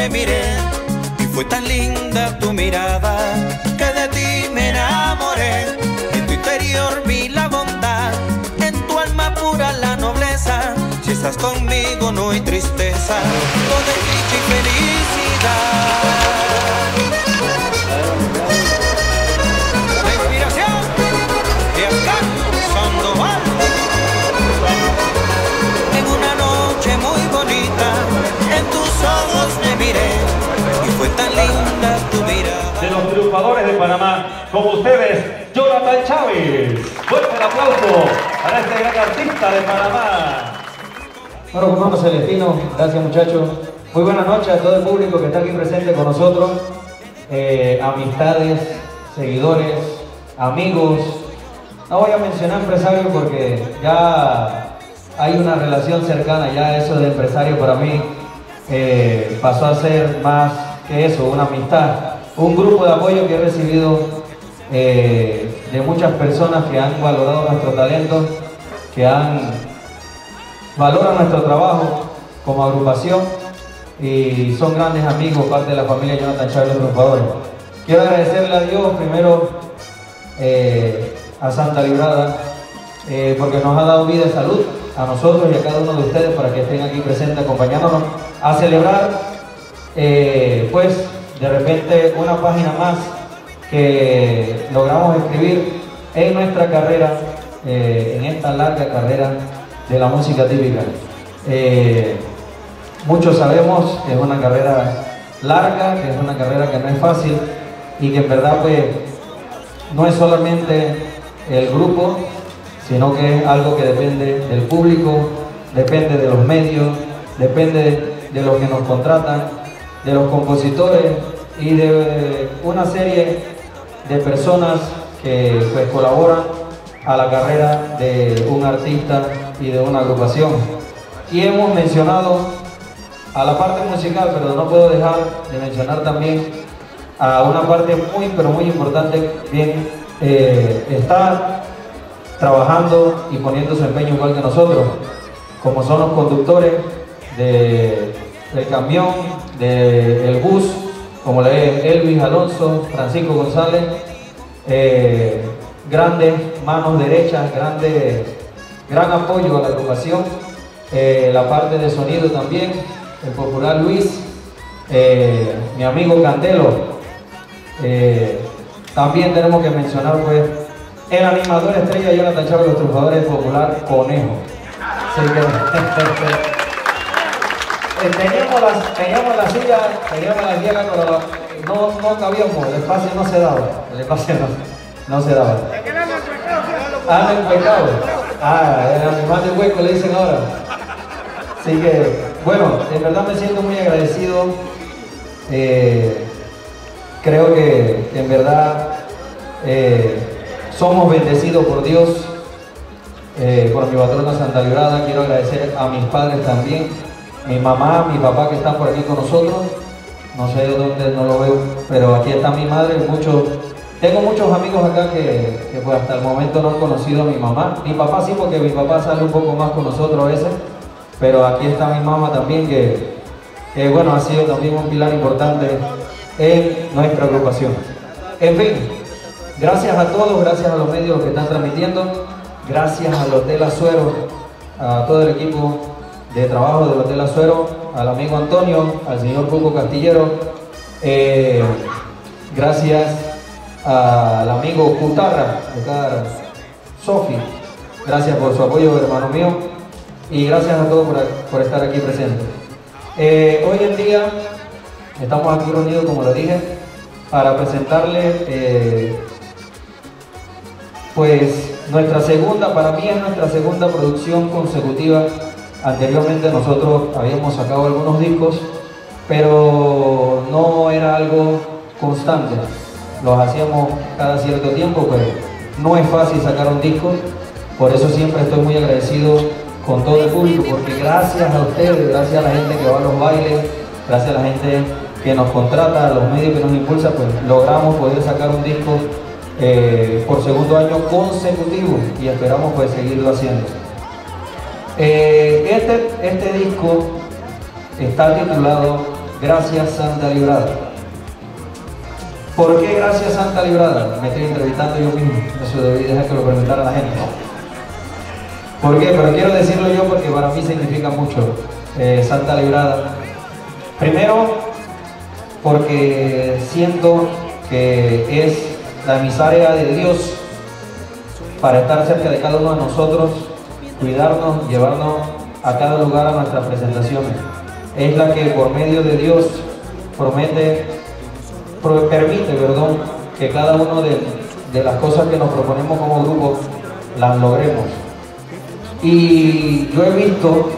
te miré y fue tan linda tu mirada que de ti me enamoré. En tu interior vi la bondad, en tu alma pura la nobleza. Si estás conmigo no hay tristeza, todo es dicha y felicidad. La inspiración de Oscar Sandoval. En una noche muy bonita, en tus ojos me miré y fue tan linda tu mirada. De los triunfadores de Panamá, con ustedes, Jonathan Chávez. Fuerte el aplauso para este gran artista de Panamá. Bueno, comando Celestino, gracias muchachos. Muy buenas noches a todo el público que está aquí presente con nosotros. Amistades, seguidores, amigos. No voy a mencionar empresarios porque ya hay una relación cercana, ya eso de empresario para mí pasó a ser más que eso, una amistad. Un grupo de apoyo que he recibido de muchas personas que han valorado nuestro talento, que valoran nuestro trabajo como agrupación y son grandes amigos, parte de la familia Jonathan Chávez, los triunfadores. Quiero agradecerle a Dios primero, a Santa Librada, porque nos ha dado vida y salud a nosotros y a cada uno de ustedes para que estén aquí presentes acompañándonos a celebrar pues de repente una página más que logramos escribir en nuestra carrera, en esta larga carrera de la música típica. Muchos sabemos que es una carrera larga, que es una carrera que no es fácil y que en verdad pues no es solamente el grupo, sino que es algo que depende del público, depende de los medios, depende de los que nos contratan, de los compositores y de una serie de personas que pues colaboran a la carrera de un artista y de una agrupación. Y hemos mencionado a la parte musical, pero no puedo dejar de mencionar también a una parte muy, pero muy importante, bien, está trabajando y poniendo su empeño igual que nosotros, como son los conductores del camión, del bus, como le es Elvis Alonso, Francisco González, grandes manos derechas, gran apoyo a la agrupación, la parte de sonido también, el popular Luis, mi amigo Candelo. También tenemos que mencionar pues el animador estrella Jonathan Chávez, los triunfadores, popular Conejo. Así que, teníamos la silla, pero no cabíamos, el espacio no se daba, no se daba. Ah, el pecado. El animal de hueco le dicen ahora. Así que, bueno, en verdad me siento muy agradecido. Creo que en verdad somos bendecidos por Dios, por mi patrona Santa Librada. Quiero agradecer a mis padres también, mi mamá, mi papá que están por aquí con nosotros. No sé de dónde, no lo veo, pero aquí está mi madre. Tengo muchos amigos acá que pues hasta el momento no han conocido a mi mamá. Mi papá sí, porque mi papá sale un poco más con nosotros a veces, pero aquí está mi mamá también, que bueno, ha sido también un pilar importante en nuestra agrupación. En fin, gracias a todos, gracias a los medios que están transmitiendo, gracias al Hotel Azuero, a todo el equipo de trabajo del Hotel Azuero, al amigo Antonio, al señor Cuco Castillero, gracias al amigo Cutarra, Sofi, gracias por su apoyo, hermano mío, y gracias a todos por estar aquí presentes. Hoy en día estamos aquí reunidos, como lo dije, para presentarle pues para mí es nuestra segunda producción consecutiva. Anteriormente nosotros habíamos sacado algunos discos, pero no era algo constante. Los hacíamos cada cierto tiempo, pues no es fácil sacar un disco. Por eso siempre estoy muy agradecido con todo el público, porque gracias a ustedes, gracias a la gente que va a los bailes, gracias a la gente que nos contrata, a los medios que nos impulsa, pues logramos poder sacar un disco por segundo año consecutivo y esperamos pues seguirlo haciendo. Este disco está titulado Gracias Santa Librada. ¿Por qué Gracias Santa Librada? Me estoy entrevistando yo mismo, eso debí dejar que lo preguntara la gente. ¿Por qué? Pero quiero decirlo yo porque para mí significa mucho Santa Librada. Primero, porque siento que es la emisaria de Dios para estar cerca de cada uno de nosotros, cuidarnos, llevarnos a cada lugar a nuestras presentaciones. Es la que por medio de Dios permite, que cada una de las cosas que nos proponemos como grupo las logremos. Y yo he visto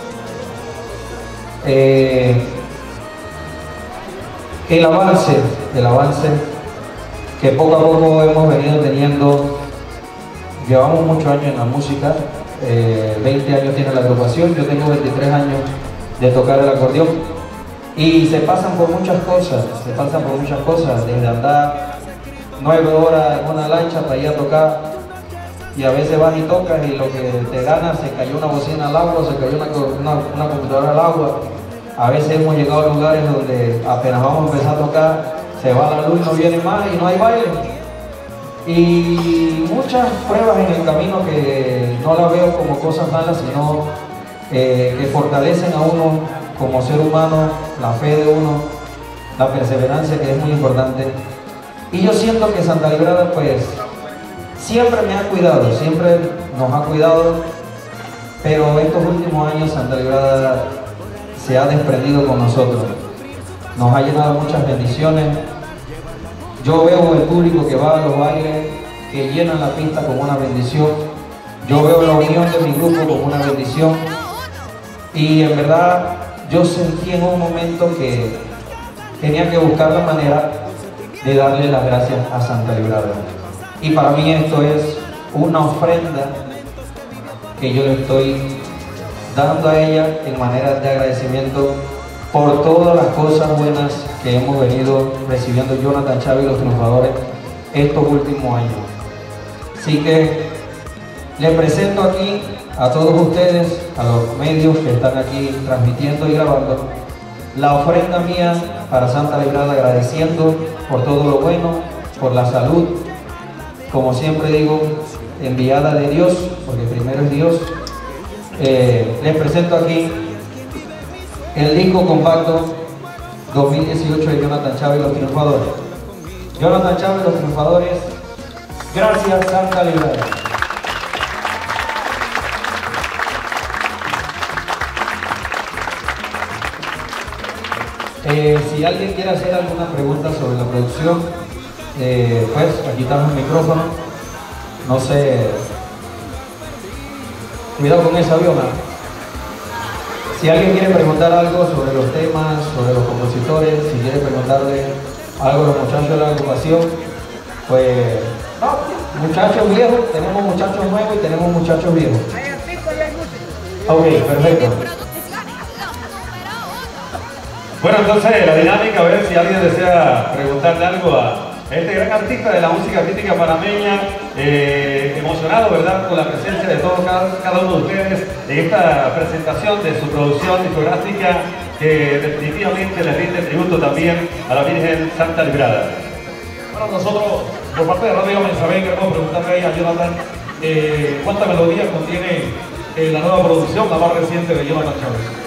el avance que poco a poco hemos venido teniendo. Llevamos muchos años en la música, 20 años tiene la agrupación, yo tengo 23 años de tocar el acordeón y se pasan por muchas cosas, desde andar 9 horas en una lancha para ir a tocar y a veces vas y tocas y lo que te ganas, se cayó una bocina al agua, se cayó una computadora al agua. A veces hemos llegado a lugares donde apenas vamos a empezar a tocar, se va la luz y no viene más y no hay baile. Y muchas pruebas en el camino que no las veo como cosas malas, sino que fortalecen a uno como ser humano, la fe de uno, la perseverancia, que es muy importante. Y yo siento que Santa Librada pues siempre me ha cuidado, siempre nos ha cuidado, pero estos últimos años Santa Librada se ha desprendido con nosotros, nos ha llenado muchas bendiciones. Yo veo el público que va a los bailes, que llenan la pista como una bendición. Yo veo la unión de mi grupo como una bendición. Y en verdad yo sentí en un momento que tenía que buscar la manera de darle las gracias a Santa Librada. Y para mí esto es una ofrenda que yo le estoy dando a ella en manera de agradecimiento por todas las cosas buenas que hemos venido recibiendo Jonathan Chávez y los triunfadores estos últimos años. Así que les presento aquí a todos ustedes, a los medios que están aquí transmitiendo y grabando, la ofrenda mía para Santa Librada, agradeciendo por todo lo bueno, por la salud, como siempre digo, enviada de Dios, porque primero es Dios. Les presento aquí el disco compacto 2018 de Jonathan Chávez y los triunfadores. Jonathan Chávez y los triunfadores, Gracias Santa Librada. Si alguien quiere hacer alguna pregunta sobre la producción, pues aquí está el micrófono. No sé, cuidado con esa avión. Si alguien quiere preguntar algo sobre los temas, sobre los compositores, si quiere preguntarle algo a los muchachos de la agrupación, pues no, muchachos viejos, tenemos muchachos nuevos y tenemos muchachos viejos. Ok, perfecto. Bueno, entonces la dinámica, a ver si alguien desea preguntarle algo a este gran artista de la música crítica panameña, emocionado, ¿verdad?, con la presencia de todos, cada uno de ustedes en esta presentación de su producción discográfica, que definitivamente le rinde tributo también a la Virgen Santa Librada. Bueno, nosotros, por parte de Radio Mensabén, queremos preguntarle ahí a Jonathan cuántas melodías contiene la nueva producción, la más reciente de Jonathan Chávez.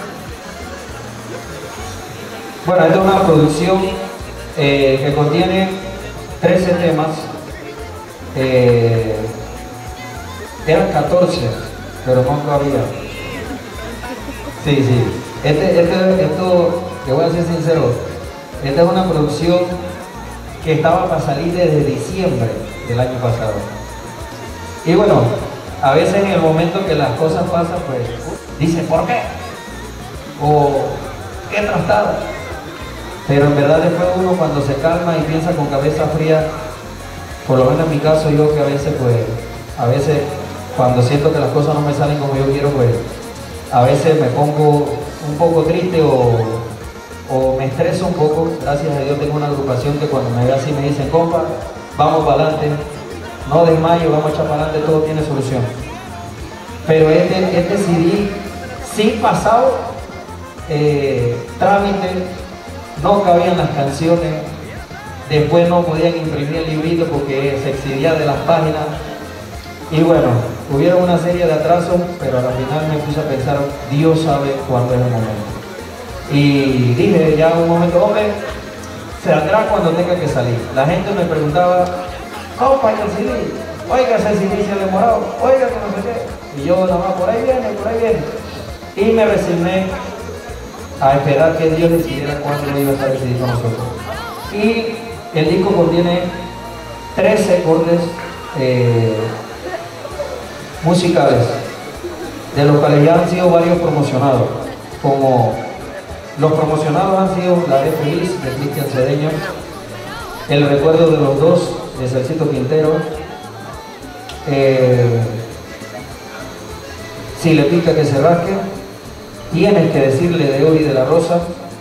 Bueno, esta es una producción que contiene 13 temas, eran 14, pero no todavía. Sí. Esto, te voy a ser sincero, esta es una producción que estaba para salir desde diciembre del año pasado. Y bueno, a veces en el momento que las cosas pasan, pues, dicen, ¿por qué? O, ¿qué trastada? Pero en verdad después uno cuando se calma y piensa con cabeza fría, por lo menos en mi caso yo que a veces cuando siento que las cosas no me salen como yo quiero, pues a veces me pongo un poco triste o me estreso un poco. Gracias a Dios tengo una agrupación que cuando me ve así me dicen, compa, vamos para adelante, no desmayo, vamos a echar para adelante, todo tiene solución. Pero este CD sí pasado trámite no cabían las canciones, después no podían imprimir el librito porque se excedía de las páginas. Y bueno, hubieron una serie de atrasos, pero al final me puse a pensar, Dios sabe cuándo es el momento. Y dije ya un momento, hombre, saldrá cuando tenga que salir. La gente me preguntaba, compa, ¿y el CD? Oiga, ese CD se ha demorado, oiga, que no sé qué. Y yo nada más, por ahí viene. Y me resigné a esperar que Dios decidiera cuándo iba a estar el CD con nosotros. Y el disco contiene 13 cortes musicales, de los cuales ya han sido varios promocionados, como los promocionados han sido La Vez Feliz de Cristian Cedeño, El Recuerdo de los Dos de Celcito Quintero, Si le pica que se rasque, Tienes que decirle de Eury de la Rosa,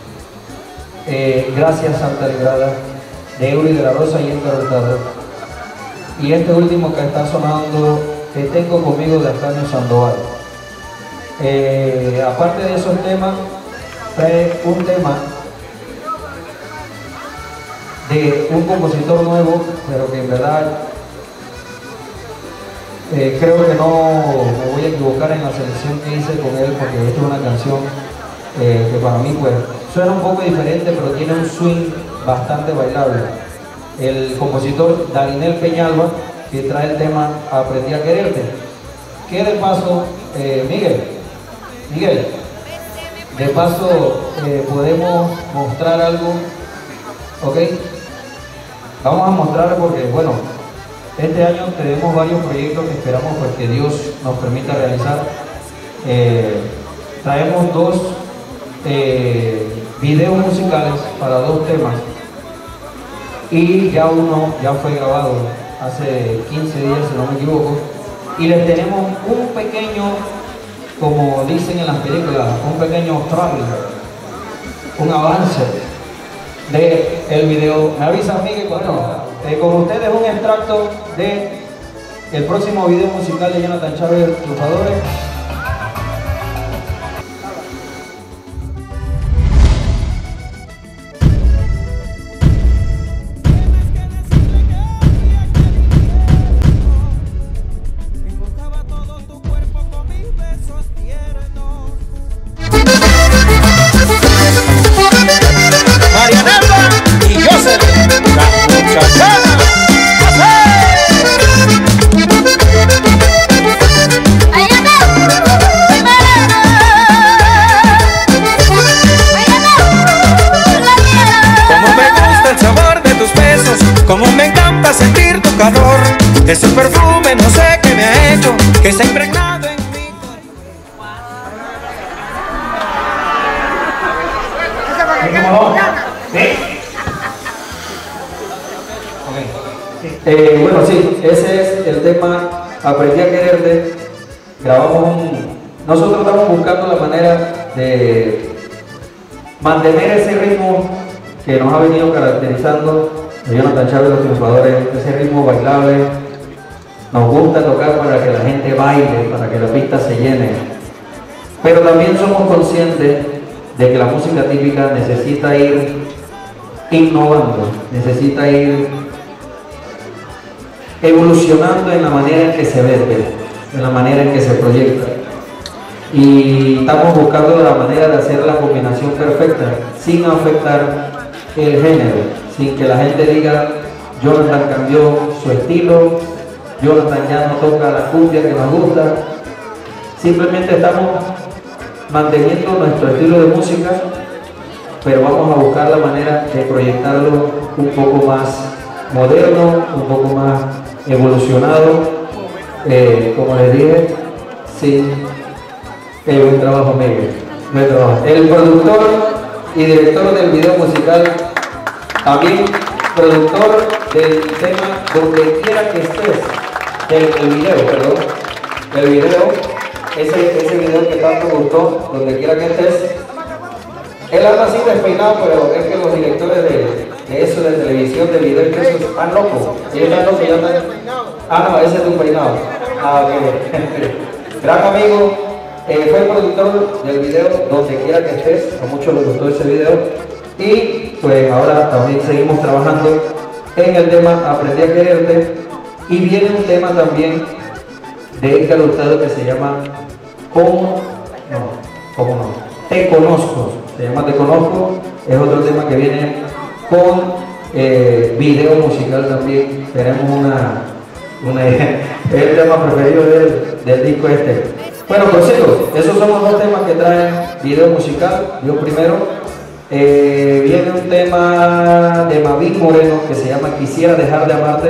Gracias Santa Librada de Eury de la Rosa y Edgar Hurtado, y este último que está sonando, Te tengo conmigo, de Antonio Sandoval. Aparte de esos temas, trae un tema de un compositor nuevo, pero que en verdad creo que no me voy a equivocar en la selección que hice con él, porque esta es una canción que para mí pues suena un poco diferente, pero tiene un swing bastante bailable. El compositor Darinel Peñalba, que trae el tema Aprendí a Quererte, que de paso, Miguel, de paso podemos mostrar algo, ¿ok? Vamos a mostrar porque, bueno, este año tenemos varios proyectos que esperamos pues, que Dios nos permita realizar. Traemos 2 videos musicales para 2 temas, y ya uno ya fue grabado hace 15 días, si no me equivoco, y les tenemos un pequeño, como dicen en las películas, un pequeño trailer, un avance de el video. Me avisa Miguel, bueno, con ustedes un extracto de el próximo video musical de Jonathan Chávez, Triunfadores. Como me encanta sentir tu calor, ese perfume no sé qué me ha hecho, que está impregnado en mi Bueno, sí, ese es el tema Aprendí a Quererte. Nosotros estamos buscando la manera de mantener ese ritmo que nos ha venido caracterizando de Jonathan Chávez, Los Triunfadores, ese ritmo bailable. Nos gusta tocar para que la gente baile, para que la pista se llene, pero también somos conscientes de que la música típica necesita ir innovando, necesita ir evolucionando en la manera en que se vende, en la manera en que se proyecta, y estamos buscando la manera de hacer la combinación perfecta sin afectar el género, sin que la gente diga Jonathan cambió su estilo, Jonathan ya no toca la cumbia que nos gusta. Simplemente estamos manteniendo nuestro estilo de música, pero vamos a buscar la manera de proyectarlo un poco más moderno, un poco más evolucionado, como les dije, sí. Buen trabajo, Miguel, buen trabajo. El productor y director del video musical, también productor del tema Donde Quiera que Estés, el video, ese video que tanto gustó, Donde Quiera que Estés. Él anda así despeinado, pero es que los directores de eso, de televisión, de video, que eso están locos. Ellos están locos y andan... Ah, no, ese es un peinado. Ah, ok. Gran amigo, fue el productor del video Donde Quiera que Estés, a muchos les gustó ese video. Y pues ahora también seguimos trabajando en el tema Aprendí a Quererte, y viene un tema también de Edgar Hurtado que se llama ¿Cómo no? Te Conozco, se llama Te Conozco, es otro tema que viene con video musical también. Tenemos es el tema preferido del disco este. Bueno, pues chicos, esos son los dos temas que traen video musical. Yo primero, viene un tema de Mavín Moreno que se llama Quisiera Dejar de Amarte.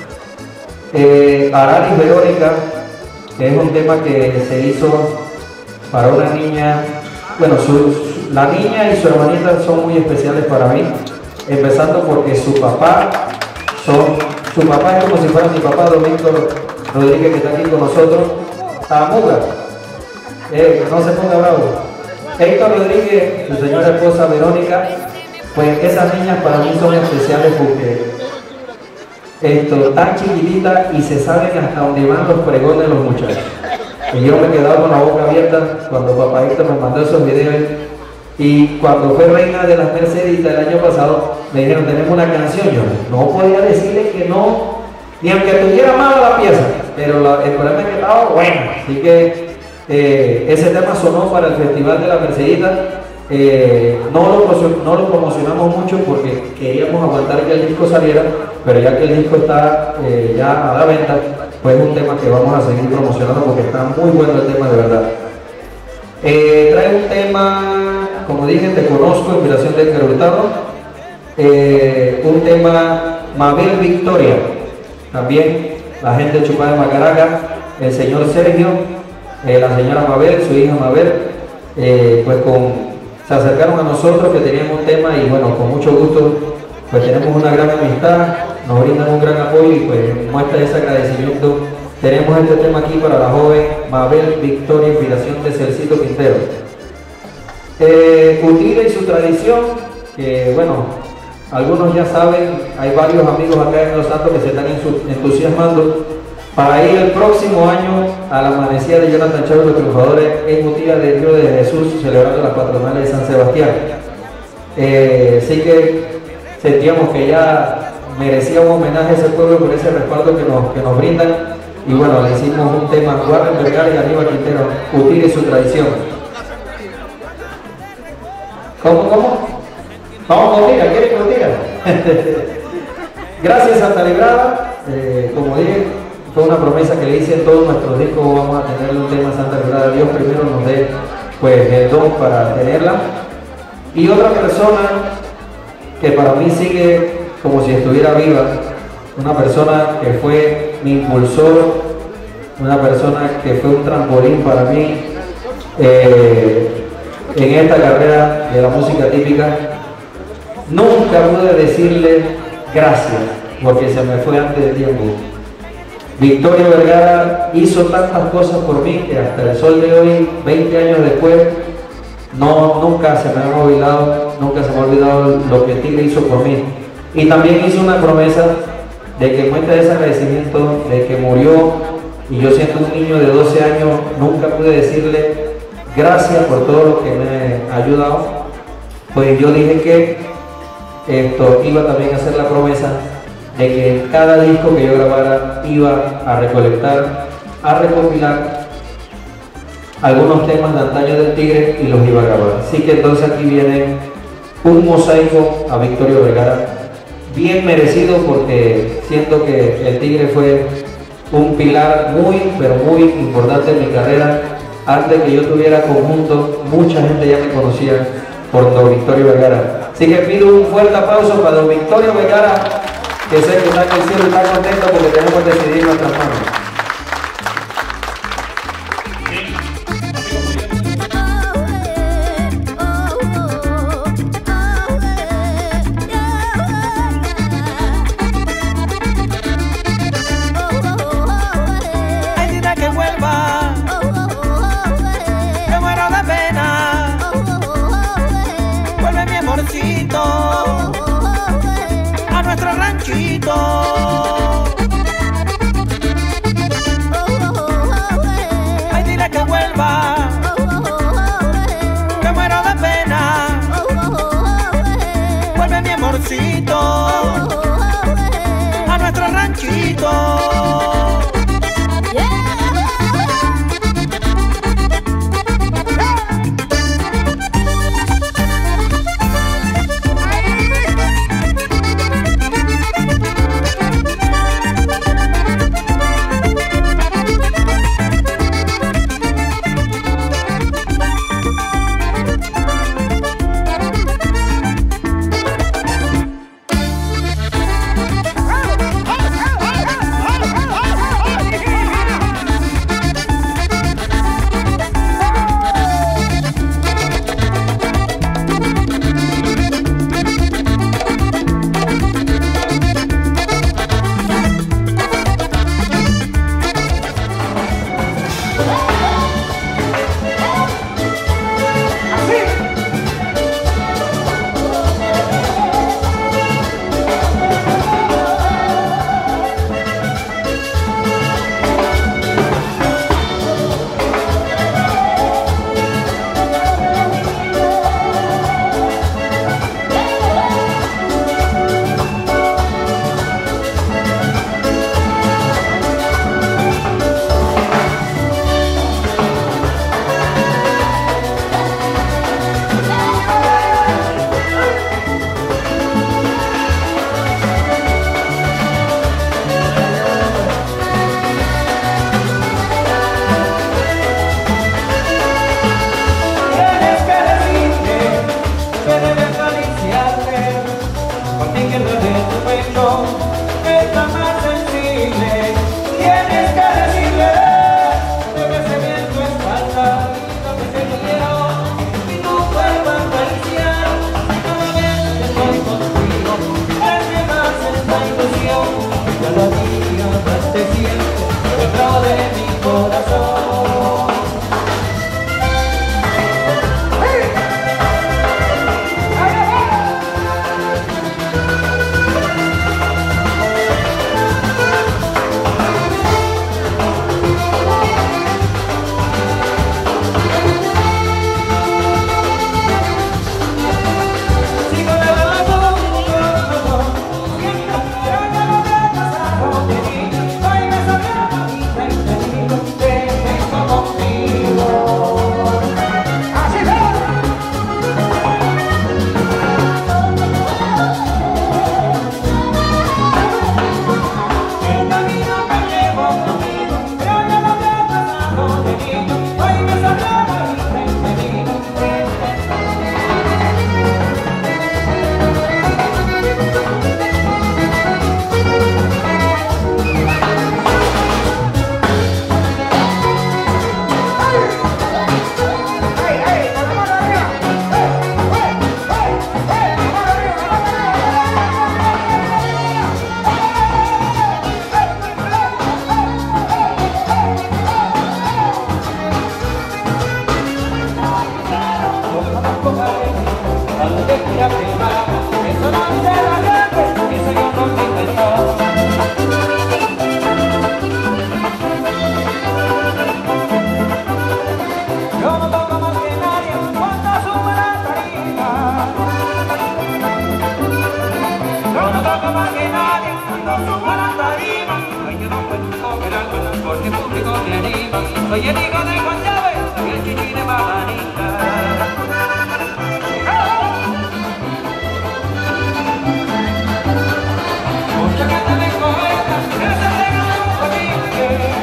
Aralis Verónica, que es un tema que se hizo para una niña. Bueno, la niña y su hermanita son muy especiales para mí, empezando porque su papá es como si fuera mi papá, Domingo Rodríguez, que está aquí con nosotros. Tamuga, no se ponga bravo. Héctor Rodríguez, su señora esposa Verónica, pues esas niñas para mí son especiales porque tan chiquititas y se saben hasta dónde van los pregones de los muchachos. Y yo me he quedado con la boca abierta cuando papá Héctor me mandó esos videos. Y cuando fue reina de las Merceditas el año pasado, me dijeron, tenemos una canción. Yo no podía decirle que no, ni aunque tuviera mala la pieza, pero el problema es que estaba bueno. Así que ese tema sonó para el Festival de la Mercedita. No lo promocionamos mucho porque queríamos aguantar que el disco saliera, pero ya que el disco está ya a la venta, pues es un tema que vamos a seguir promocionando porque está muy bueno el tema de verdad. Trae un tema, como dije, Te Conozco, inspiración de Edgar Hurtado. Un tema Mabel Victoria, también la gente de Chupada de Macaraca, el señor Sergio, la señora Mabel, su hija Mabel, pues se acercaron a nosotros que teníamos un tema y bueno, con mucho gusto, pues tenemos una gran amistad, nos brindan un gran apoyo y pues muestra ese agradecimiento. Tenemos este tema aquí para la joven Mabel Victoria, inspiración de Celcito Quintero. Utile y su tradición, que bueno, algunos ya saben, hay varios amigos acá en Los Santos que se están entusiasmando para ir el próximo año a la amanecida de Jonathan Chávez, los triunfadores en Utila del Río de Jesús, celebrando las patronales de San Sebastián. Así que sentíamos que ya merecía un homenaje a ese pueblo por ese respaldo que nos brindan. Y bueno, le hicimos un tema, Warren Vergara y Aníbal Quintero, Utile y su tradición. ¿Cómo? Vamos con Tira, ¿quiere que lo diga? Gracias Santa Librada, como dije, fue una promesa que le hice en todos nuestros discos, vamos a tener un tema Santa Librada, Dios primero nos dé pues el don para tenerla. Y otra persona que para mí sigue como si estuviera viva, una persona que fue mi impulsor, una persona que fue un trampolín para mí en esta carrera de la música típica. Nunca pude decirle gracias porque se me fue antes de tiempo. Victoria Vergara hizo tantas cosas por mí que hasta el sol de hoy, 20 años después, nunca se me ha olvidado, nunca se me ha olvidado lo que Tigre hizo por mí. Y también hizo una promesa de que muestra ese agradecimiento, de que murió, y yo siendo un niño de 12 años, nunca pude decirle gracias por todo lo que me ha ayudado. Pues yo dije que iba también a hacer la promesa de que en cada disco que yo grabara iba a recolectar, a recopilar algunos temas de antaño del Tigre y los iba a grabar. Así que entonces aquí viene un mosaico a Victoria Vergara, bien merecido porque siento que el Tigre fue un pilar muy, pero muy importante en mi carrera. Antes que yo tuviera conjunto, mucha gente ya me conocía por Don Victoria Vergara. Así que pido un fuerte aplauso para Don Victoria Vergara, que sé que está en el cielo y está contento porque tenemos que decidir nuestras manos. A nuestro ranchito. Ay, dile que vuelva, que muero de pena. Vuelve mi ranchito. Soy el hijo de Juan Llave y el chichi de Mamanita. Mucha gente me comenta que se regaló un poquito.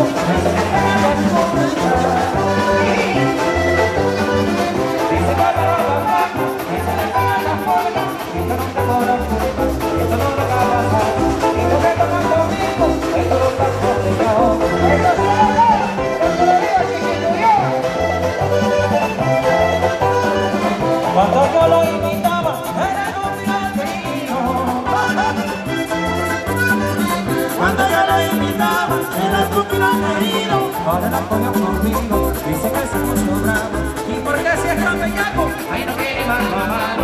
Cuando yo lo invitaba, era un gran vino. Cuando yo lo invitaba, era un gran querido. Ahora la coño conmigo, dice que soy mucho bravo. Y porque si es tan bellaco, ahí no quiere mano a mano.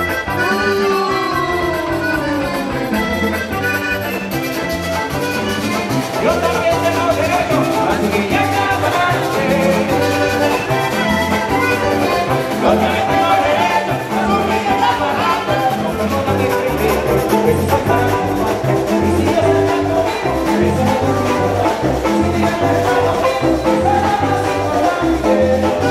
Yo también tengo derecho, así que ya me aguante. Yo también tengo derecho, a subir en la barranca. No perdona que escribí, que si soy para comarte. Y si yo soy tan conmigo, eso no es importante. Y si yo soy tan conmigo, eso no es importante.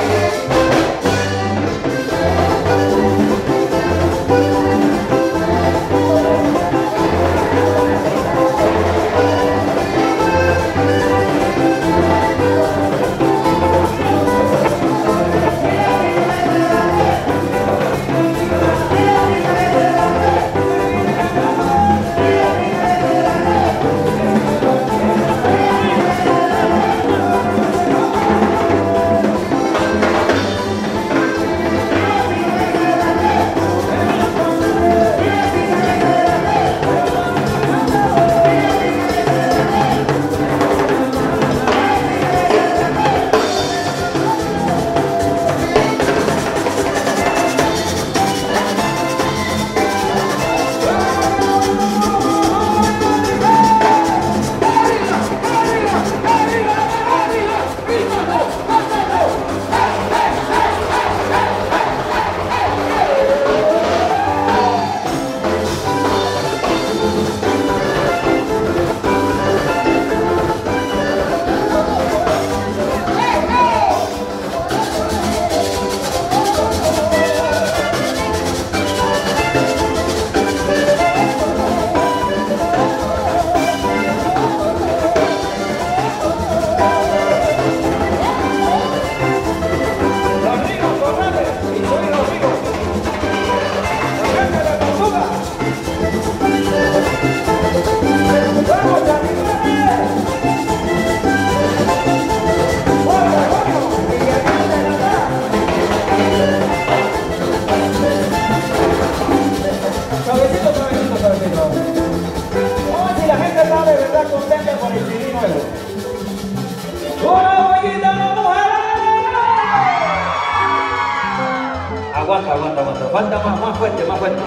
Aguanta, falta más fuerte.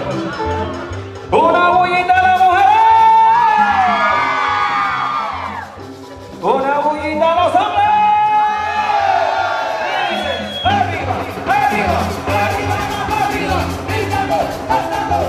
Una bullita a la mujer, una bullita a los hombres. Y dice, arriba, gritando, cantando,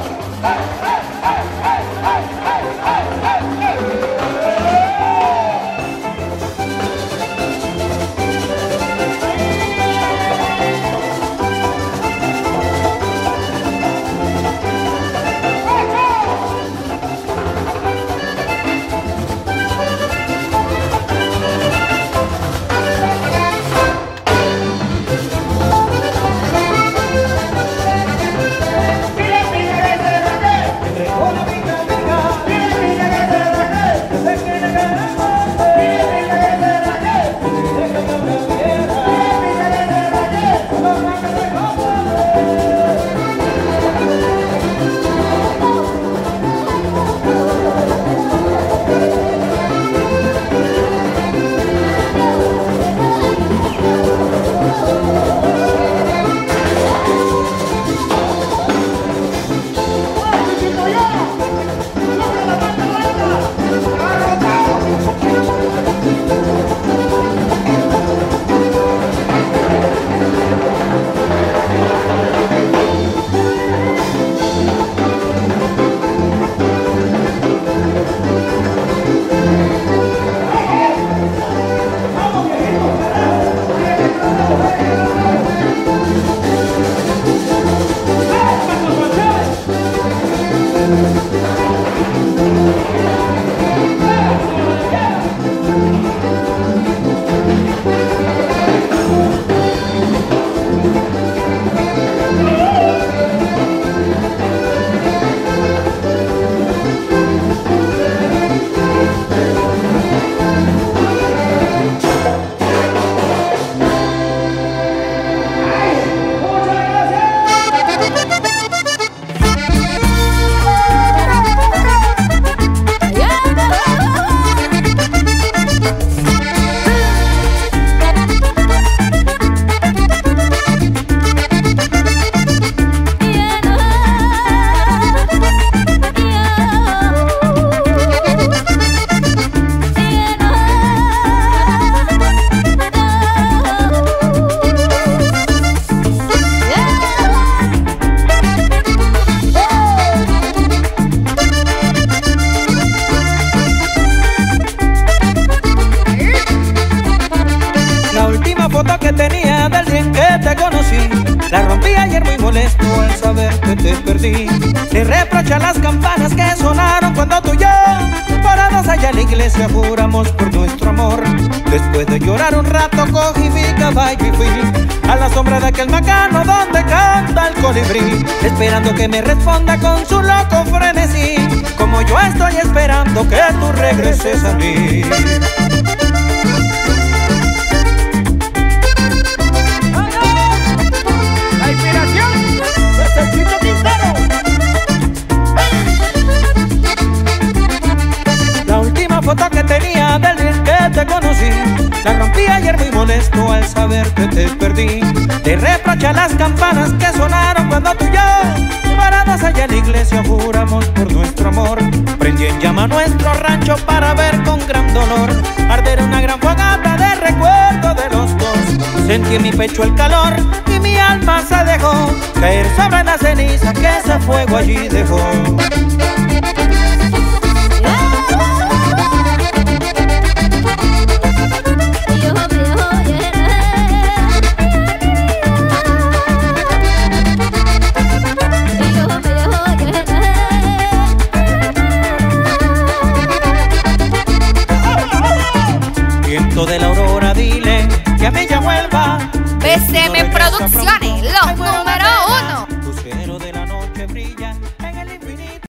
reprocha las campanas que sonaron cuando tú y yo, parados allá en la iglesia, juramos por nuestro amor. Después de llorar un rato cogí mi caballo y fui a la sombra de aquel macano donde canta el colibrí, esperando que me responda con su loco frenesí, como yo estoy esperando que tú regreses a mí. La inspiración es el Chico Quintero. La última foto que tenía del día que te conocí, la rompí ayer muy molesto al saber que te perdí. Te reprocha las campanas que sonaron cuando tú y yo, paradas allá en la iglesia, juramos por nuestro amor. Prendí en llama nuestro rancho para ver con gran dolor arder una gran fogata de recuerdo de los dos. Sentí en mi pecho el calor y mi alma se dejó caer sobre la ceniza que ese fuego allí dejó. Viento de la aurora, dile que a mí ya vuelva. BCM Producciones, los